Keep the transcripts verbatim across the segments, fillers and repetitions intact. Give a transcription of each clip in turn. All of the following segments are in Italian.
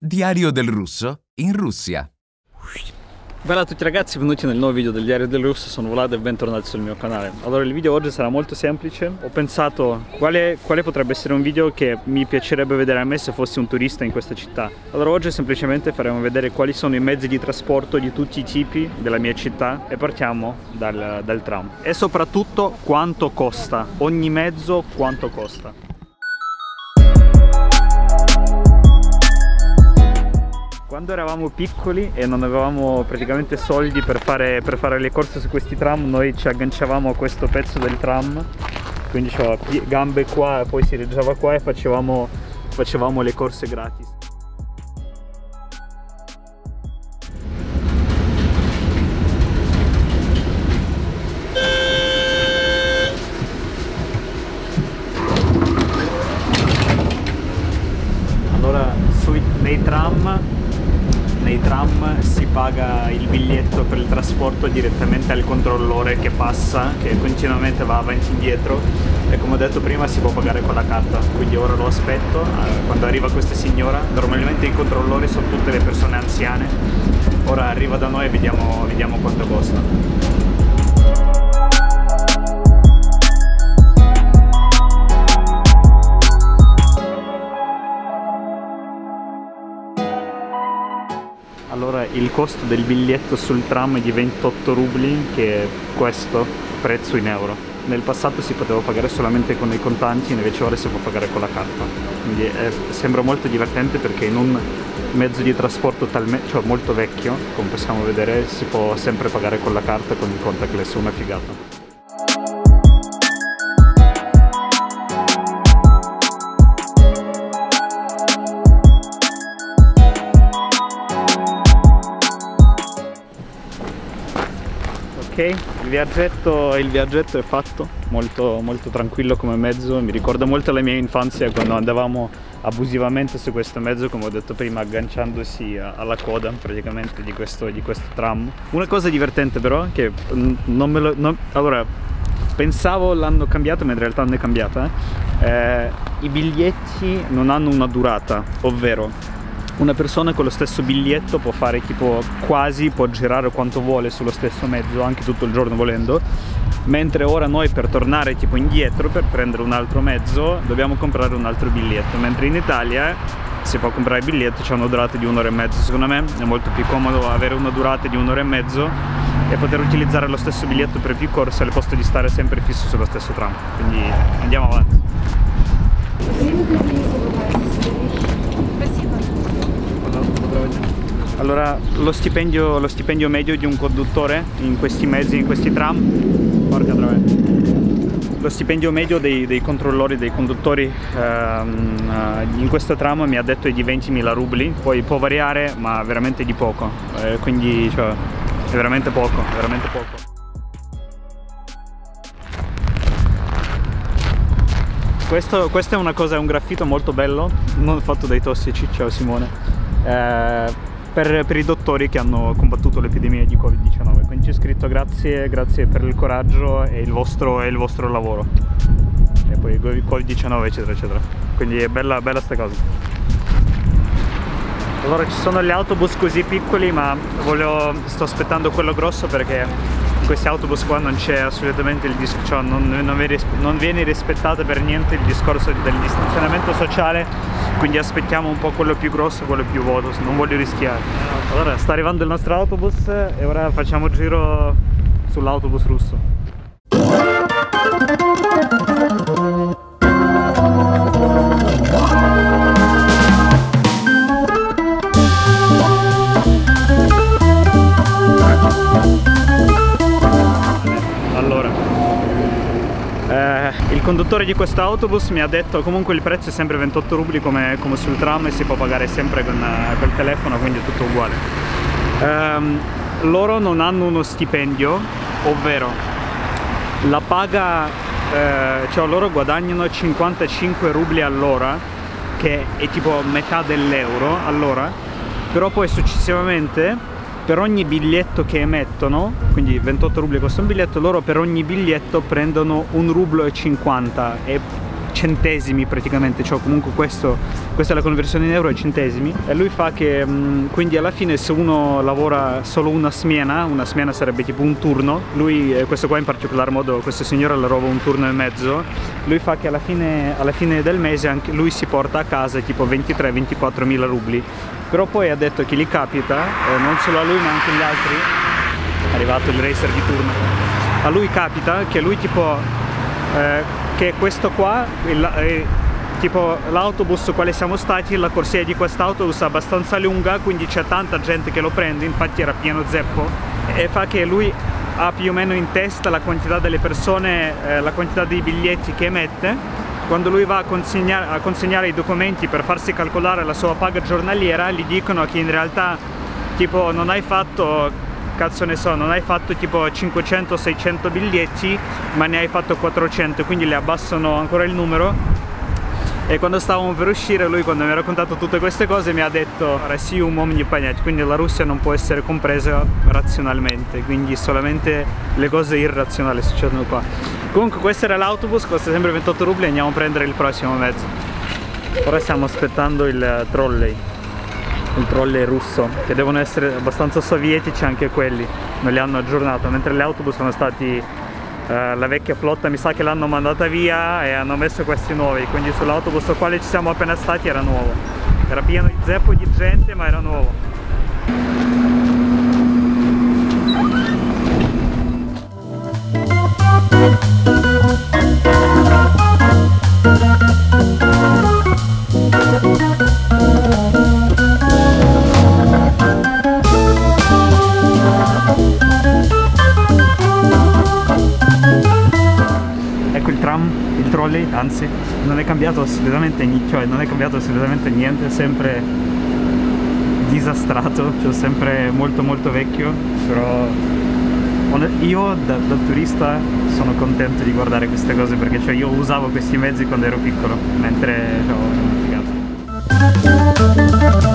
Diario del russo in Russia. Bella a tutti ragazzi, benvenuti nel nuovo video del Diario del Russo, sono Vlad e bentornati sul mio canale. Allora, il video oggi sarà molto semplice. Ho pensato quale, quale potrebbe essere un video che mi piacerebbe vedere a me se fossi un turista in questa città. Allora oggi semplicemente faremo vedere quali sono i mezzi di trasporto di tutti i tipi della mia città e partiamo dal, dal tram. E soprattutto quanto costa, ogni mezzo quanto costa. Quando eravamo piccoli e non avevamo praticamente soldi per fare, per fare le corse su questi tram, noi ci agganciavamo a questo pezzo del tram, quindi c'aveva gambe qua e poi si reggiava qua e facevamo, facevamo le corse gratis. Allora, sui, nei tram Nei tram si paga il biglietto per il trasporto direttamente al controllore che passa, che continuamente va avanti e indietro, e come ho detto prima si può pagare con la carta, quindi ora lo aspetto. Quando arriva questa signora, normalmente i controllori sono tutte le persone anziane, ora arriva da noi e vediamo, vediamo quanto costa. Allora, il costo del biglietto sul tram è di ventotto rubli, che è questo prezzo in euro. Nel passato si poteva pagare solamente con i contanti, invece ora si può pagare con la carta. Quindi è, sembra molto divertente perché in un mezzo di trasporto talmente, cioè molto vecchio, come possiamo vedere, si può sempre pagare con la carta, con il contactless, una figata. Ok, il viaggetto, il viaggetto è fatto, molto, molto tranquillo come mezzo, mi ricorda molto la mia infanzia quando andavamo abusivamente su questo mezzo, come ho detto prima, agganciandosi alla coda praticamente di questo, di questo tram. Una cosa divertente però, che non me lo... Non, allora, pensavo l'hanno cambiato, ma in realtà non è cambiata, eh? Eh, i biglietti non hanno una durata, ovvero una persona con lo stesso biglietto può fare tipo quasi, può girare quanto vuole sullo stesso mezzo, anche tutto il giorno volendo, mentre ora noi per tornare tipo indietro, per prendere un altro mezzo, dobbiamo comprare un altro biglietto, mentre in Italia si può comprare il biglietto, c'è una durata di un'ora e mezzo. Secondo me è molto più comodo avere una durata di un'ora e mezzo e poter utilizzare lo stesso biglietto per più corse al posto di stare sempre fisso sullo stesso tram. Quindi andiamo avanti. Allora, lo stipendio, lo stipendio medio di un conduttore in questi mezzi, in questi tram, porca troia. Lo stipendio medio dei, dei controllori, dei conduttori ehm, in questo tram mi ha detto è di ventimila rubli, poi può variare ma veramente di poco, eh, quindi cioè, è veramente poco, è veramente poco. Questo, questo è una cosa, è un graffito molto bello, non fatto dai tossici, ciao Simone. Eh, Per, per i dottori che hanno combattuto l'epidemia di Covid diciannove, quindi c'è scritto grazie, grazie per il coraggio e il vostro, e il vostro lavoro, e poi Covid diciannove eccetera eccetera, quindi è bella, bella sta cosa. Allora, ci sono gli autobus così piccoli, ma voglio, sto aspettando quello grosso perché in questi autobus qua non c'è assolutamente il discorso, cioè non, non, viene, non viene rispettato per niente il discorso del distanziamento sociale, quindi aspettiamo un po' quello più grosso, quello più vuoto, non voglio rischiare. Allora, sta arrivando il nostro autobus e ora facciamo il giro sull'autobus russo. Allora, eh, il conduttore di questo autobus mi ha detto comunque il prezzo è sempre ventotto rubli come, come sul tram, e si può pagare sempre con uh, col telefono, quindi è tutto uguale. Um, loro non hanno uno stipendio, ovvero la paga, eh, cioè loro guadagnano cinquantacinque rubli all'ora, che è tipo metà dell'euro all'ora, però poi successivamente per ogni biglietto che emettono, quindi ventotto rubli costa un biglietto, loro per ogni biglietto prendono un rublo e cinquanta, e centesimi praticamente, cioè comunque questo, questa è la conversione in euro ai centesimi, e lui fa che mh, quindi alla fine se uno lavora solo una smena, una smena sarebbe tipo un turno, lui, eh, questo qua in particolar modo, questo signore lavora un turno e mezzo, lui fa che alla fine, alla fine del mese anche lui si porta a casa tipo ventitré ventiquattro mila rubli, però poi ha detto che gli capita, eh, non solo a lui ma anche agli altri, è arrivato il racer di turno, a lui capita che lui tipo eh, che questo qua il, eh, tipo l'autobus su quale siamo stati, la corsia di quest'autobus è abbastanza lunga, quindi c'è tanta gente che lo prende, infatti era pieno zeppo, e fa che lui ha più o meno in testa la quantità delle persone, eh, la quantità dei biglietti che emette. Quando lui va a consegnare, a consegnare i documenti per farsi calcolare la sua paga giornaliera, gli dicono che in realtà tipo non hai fatto, cazzo ne so, non hai fatto tipo cinquecento seicento biglietti, ma ne hai fatto quattrocento, quindi le abbassano ancora il numero. E quando stavamo per uscire, lui, quando mi ha raccontato tutte queste cose, mi ha detto Россия умом не понять, quindi la Russia non può essere compresa razionalmente, quindi solamente le cose irrazionali succedono qua. Comunque questo era l'autobus, costa sempre ventotto rubli, andiamo a prendere il prossimo mezzo. Ora stiamo aspettando il trolley, il trolley russo, che devono essere abbastanza sovietici anche quelli, non li hanno aggiornato, mentre gli autobus sono stati... Uh, la vecchia flotta mi sa che l'hanno mandata via e hanno messo questi nuovi, quindi sull'autobus al quale ci siamo appena stati era nuovo, era pieno di zeppo di gente ma era nuovo. Il trolley, anzi, non è cambiato assolutamente niente, cioè non è cambiato assolutamente niente, è sempre disastrato, cioè sempre molto molto vecchio, però io da, da turista sono contento di guardare queste cose, perché cioè io usavo questi mezzi quando ero piccolo, mentre cioè, ho una figata.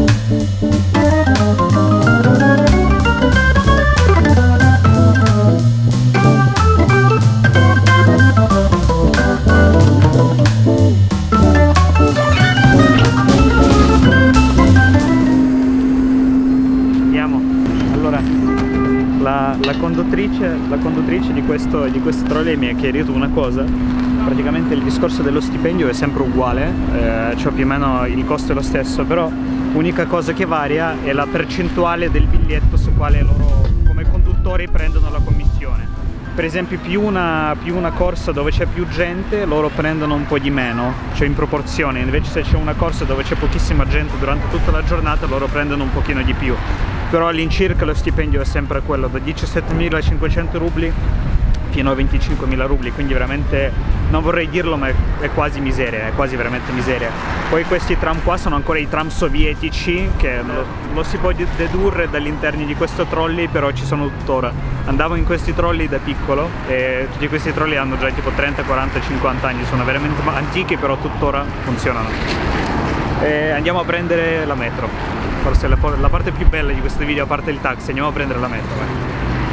La, la, conduttrice, la conduttrice di questo, di questo trolley mi ha chiarito una cosa, praticamente il discorso dello stipendio è sempre uguale, eh, cioè più o meno il costo è lo stesso, però l'unica cosa che varia è la percentuale del biglietto su quale loro come conduttori prendono la commissione. Per esempio più una, più una corsa dove c'è più gente, loro prendono un po' di meno, cioè in proporzione, invece se c'è una corsa dove c'è pochissima gente durante tutta la giornata, loro prendono un pochino di più. Però all'incirca lo stipendio è sempre quello, da diciassettemilacinquecento rubli fino a venticinquemila rubli, quindi veramente, non vorrei dirlo, ma è, è quasi miseria, è quasi veramente miseria. Poi questi tram qua sono ancora i tram sovietici, che lo, lo si può dedurre dall'interno di questo trolley, però ci sono tuttora. Andavo in questi trolley da piccolo e tutti questi trolley hanno già tipo trenta, quaranta, cinquanta anni, sono veramente antichi, però tuttora funzionano. E andiamo a prendere la metro, forse la, la parte più bella di questo video, a parte il taxi, andiamo a prendere la metro. Vai.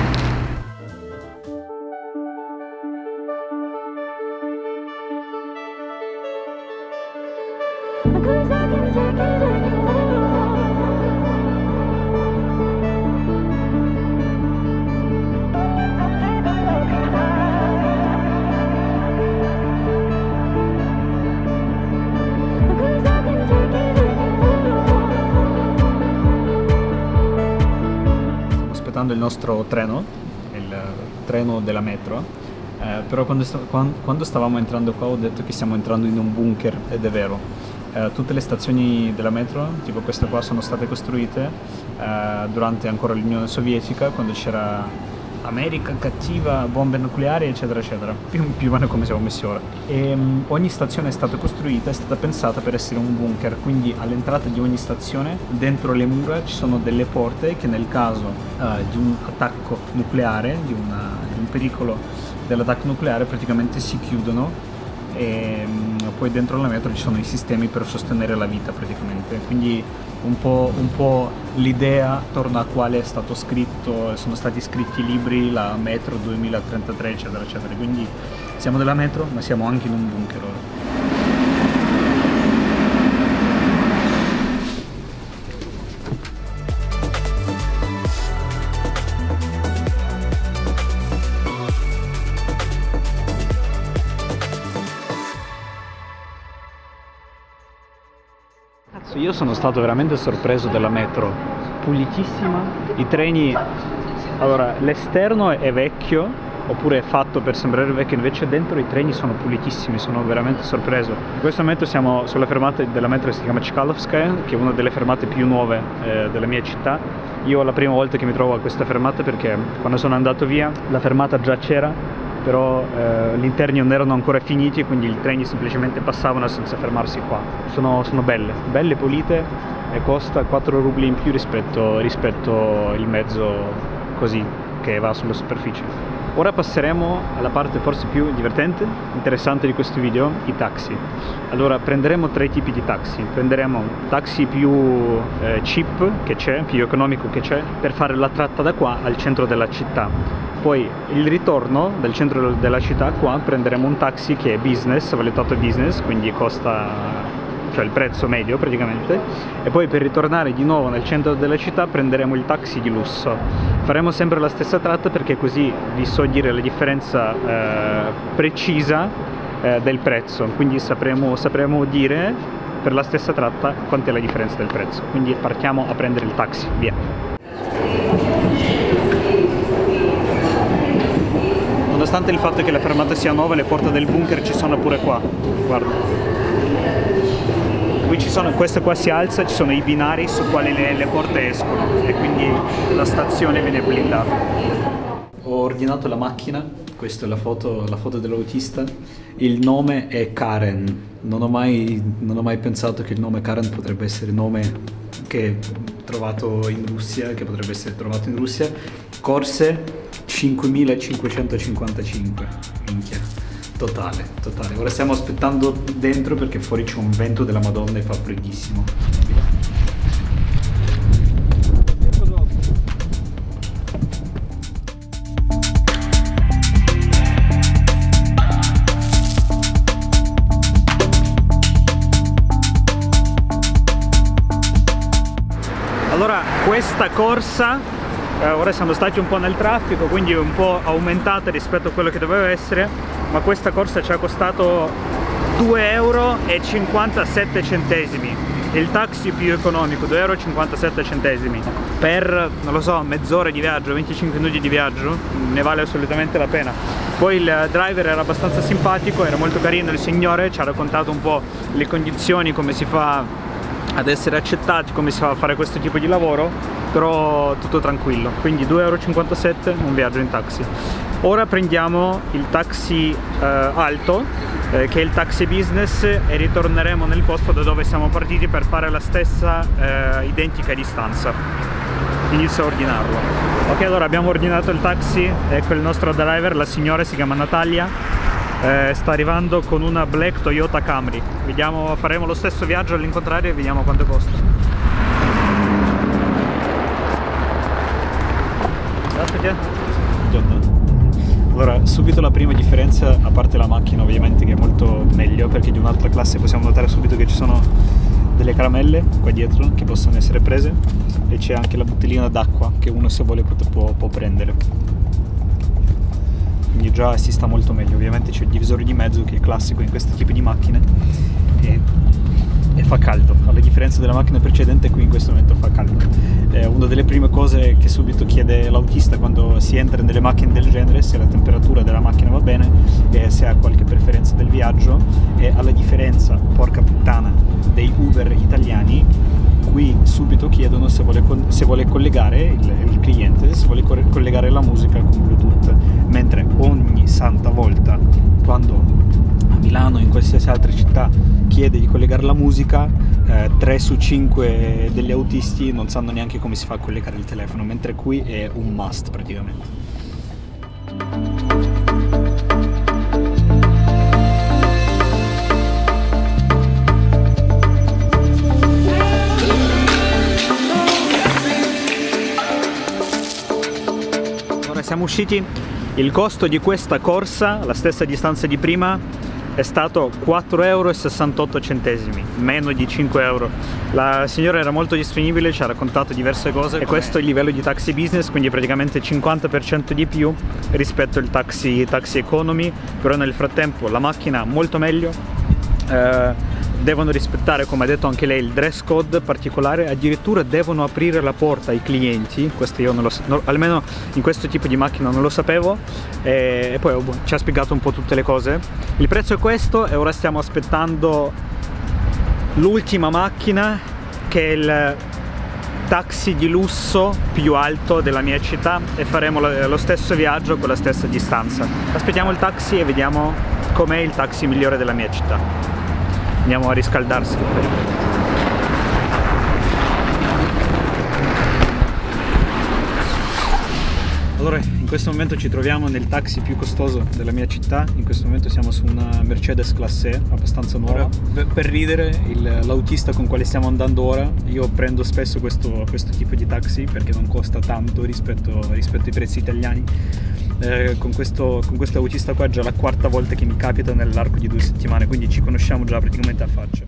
Il nostro treno, il treno della metro, eh, però quando, sta quando, quando stavamo entrando qua ho detto che stiamo entrando in un bunker, ed è vero. Eh, tutte le stazioni della metro, tipo queste qua, sono state costruite eh, durante ancora l'Unione Sovietica, quando c'era America cattiva, bombe nucleari, eccetera eccetera, più, più o meno come siamo messi ora. E um, ogni stazione è stata costruita, è stata pensata per essere un bunker, quindi all'entrata di ogni stazione, dentro le mura, ci sono delle porte che nel caso uh, di un attacco nucleare, di, una, di un pericolo dell'attacco nucleare, praticamente si chiudono, e um, poi dentro la metro ci sono i sistemi per sostenere la vita praticamente, quindi un po', un po' l'idea attorno a quale è stato scritto, sono stati scritti i libri, la metro duemilatrentatré eccetera eccetera, quindi Siamo nella metro, ma siamo anche in un bunker ora. Io sono stato veramente sorpreso della metro, pulitissima, i treni, allora l'esterno è vecchio, oppure è fatto per sembrare vecchio, invece dentro i treni sono pulitissimi, sono veramente sorpreso. In questo momento siamo sulla fermata della metro che si chiama Chkalovskaya, che è una delle fermate più nuove eh, della mia città. Io è la prima volta che mi trovo a questa fermata perché quando sono andato via la fermata già c'era, però eh, gli interni non erano ancora finiti e quindi i treni semplicemente passavano senza fermarsi qua. Sono, sono belle, belle, pulite e costa quattro rubli in più rispetto, rispetto il mezzo così che va sulla superficie. Ora passeremo alla parte forse più divertente, interessante di questo video, i taxi. Allora prenderemo tre tipi di taxi. Prenderemo taxi più eh, cheap che c'è, più economico che c'è, per fare la tratta da qua al centro della città. Poi il ritorno dal centro della città qua prenderemo un taxi che è business, valutato business, quindi costa, cioè il prezzo medio praticamente, e poi per ritornare di nuovo nel centro della città prenderemo il taxi di lusso. Faremo sempre la stessa tratta perché così vi so dire la differenza eh, precisa eh, del prezzo, quindi sapremo, sapremo dire per la stessa tratta quant'è la differenza del prezzo. Quindi partiamo a prendere il taxi, via. Nonostante il fatto che la fermata sia nuova, le porte del bunker ci sono pure qua, guarda. Qui ci sono, questa qua si alza, ci sono i binari su quali le, le porte escono e quindi la stazione viene blindata. Ho ordinato la macchina, questa è la foto, la foto dell'autista, il nome è Karen, non ho, mai, non ho mai pensato che il nome Karen potrebbe essere nome che ho trovato in Russia, che potrebbe essere trovato in Russia. Corse cinquemilacinquecentocinquantacinque, minchia, totale, totale. Ora stiamo aspettando dentro perché fuori c'è un vento della Madonna e fa freddissimo. Allora, questa corsa Eh, ora siamo stati un po' nel traffico, quindi è un po' aumentata rispetto a quello che doveva essere, ma questa corsa ci ha costato due euro e cinquantasette centesimi. Il taxi più economico, due euro e cinquantasette centesimi. Per, non lo so, mezz'ora di viaggio, venticinque minuti di viaggio, ne vale assolutamente la pena. Poi il driver era abbastanza simpatico, era molto carino il signore, ci ha raccontato un po' le condizioni, come si fa ad essere accettati, come si fa a fare questo tipo di lavoro, però tutto tranquillo. Quindi due euro e cinquantasette un viaggio in taxi. Ora prendiamo il taxi eh, alto, eh, che è il taxi business, e ritorneremo nel posto da dove siamo partiti per fare la stessa eh, identica distanza. Inizio a ordinarlo. Ok, allora abbiamo ordinato il taxi, ecco il nostro driver, la signora si chiama Natalia. Eh, sta arrivando con una black Toyota Camry. Vediamo, faremo lo stesso viaggio all'incontrario e vediamo quanto costa. Grazie. Allora, subito la prima differenza, a parte la macchina ovviamente che è molto meglio perché di un'altra classe, possiamo notare subito che ci sono delle caramelle qua dietro che possono essere prese, e c'è anche la bottiglina d'acqua che uno se vuole può, può prendere. Quindi già si sta molto meglio. Ovviamente c'è il divisore di mezzo che è classico in questi tipi di macchine e, e fa caldo, alla differenza della macchina precedente. Qui in questo momento fa caldo. Eh, una delle prime cose che subito chiede l'autista quando si entra nelle macchine del genere, se la temperatura della macchina va bene e se ha qualche preferenza del viaggio. E alla differenza, porca puttana, dei Uber italiani, qui subito chiedono se vuole, se vuole collegare il, il cliente, se vuole collegare la musica con Bluetooth, mentre ogni santa volta quando a Milano o in qualsiasi altra città chiede di collegare la musica, eh, tre su cinque degli autisti non sanno neanche come si fa a collegare il telefono, mentre qui è un must praticamente. Siamo usciti, Il costo di questa corsa, la stessa distanza di prima, è stato quattro e sessantotto centesimi, meno di cinque euro. La signora era molto disponibile, ci ha raccontato diverse cose e questo è il livello di taxi business, quindi praticamente cinquanta per cento di più rispetto al taxi, taxi economy, però nel frattempo la macchina molto meglio. Eh, devono rispettare, come ha detto anche lei, il dress code particolare, addirittura devono aprire la porta ai clienti. Questo io non lo no, almeno in questo tipo di macchina non lo sapevo, e, e poi oh, ci ha spiegato un po' tutte le cose. Il prezzo è questo e ora stiamo aspettando l'ultima macchina, che è il taxi di lusso più alto della mia città, e faremo lo, lo stesso viaggio con la stessa distanza. Aspettiamo il taxi e vediamo com'è il taxi migliore della mia città. Andiamo a riscaldarsi. Allora, in questo momento ci troviamo nel taxi più costoso della mia città. In questo momento siamo su una Mercedes classe E, abbastanza nuova. Per, per ridere, l'autista con quale stiamo andando ora, io prendo spesso questo, questo tipo di taxi perché non costa tanto rispetto, rispetto ai prezzi italiani. Eh, con questo con questo autista qua è già la quarta volta che mi capita nell'arco di due settimane, quindi ci conosciamo già praticamente a faccia.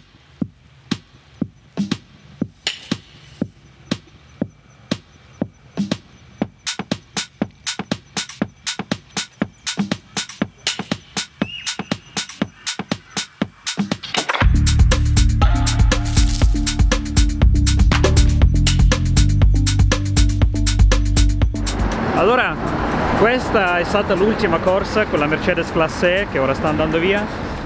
Allora, questa è stata l'ultima corsa con la Mercedes classe E che ora sta andando via.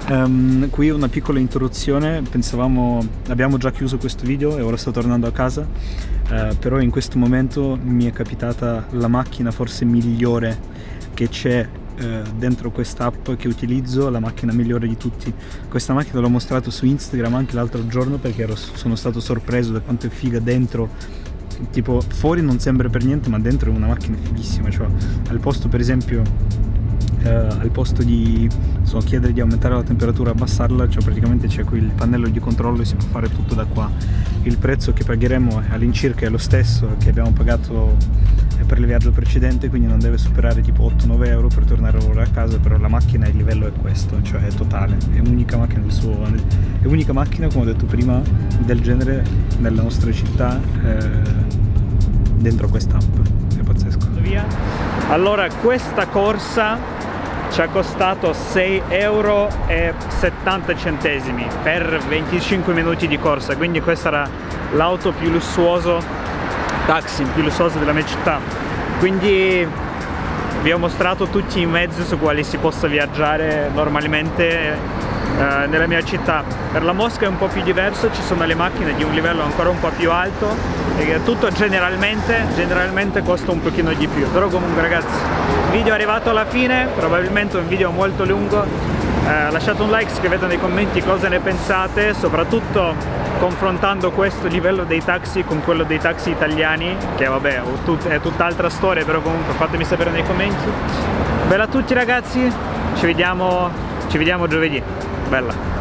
Um, qui una piccola interruzione, pensavamo, abbiamo già chiuso questo video e ora sto tornando a casa, uh, però in questo momento mi è capitata la macchina forse migliore che c'è uh, dentro quest'app che utilizzo, la macchina migliore di tutti. Questa macchina l'ho mostrato su Instagram anche l'altro giorno perché ero, sono stato sorpreso da quanto è figa dentro. Tipo fuori non sembra per niente, ma dentro è una macchina fighissima, cioè al posto per esempio eh, al posto di so, chiedere di aumentare la temperatura, abbassarla, cioè praticamente c'è qui il pannello di controllo e si può fare tutto da qua. Il prezzo che pagheremo all'incirca è lo stesso che abbiamo pagato per il viaggio precedente, quindi non deve superare tipo otto nove euro per tornare ora a casa, però la macchina, il livello è questo, cioè è totale, è unica macchina del suo, è unica macchina, come ho detto prima, del genere nella nostra città, eh, dentro quest'app, è pazzesco. Via. Allora, questa corsa ci ha costato sei euro e settanta centesimi per venticinque minuti di corsa, quindi questa era l'auto più lussuoso, taxi più lussuoso della mia città. Quindi vi ho mostrato tutti i mezzi su quali si possa viaggiare normalmente eh, nella mia città. Per la Mosca è un po' più diverso, ci sono le macchine di un livello ancora un po' più alto e tutto generalmente, generalmente costa un pochino di più. Però comunque ragazzi, il video è arrivato alla fine, probabilmente un video molto lungo. Eh, lasciate un like, scrivete nei commenti cosa ne pensate, soprattutto confrontando questo livello dei taxi con quello dei taxi italiani, che vabbè è tutt'altra storia, però comunque fatemi sapere nei commenti. Bella a tutti ragazzi, ci vediamo, ci vediamo giovedì, bella!